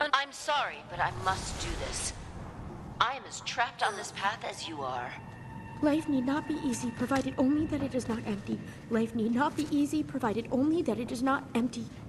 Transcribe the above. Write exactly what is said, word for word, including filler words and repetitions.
I'm sorry, but I must do this. I am as trapped on this path as you are. Life need not be easy, provided only that it is not empty. Life need not be easy, provided only that it is not empty.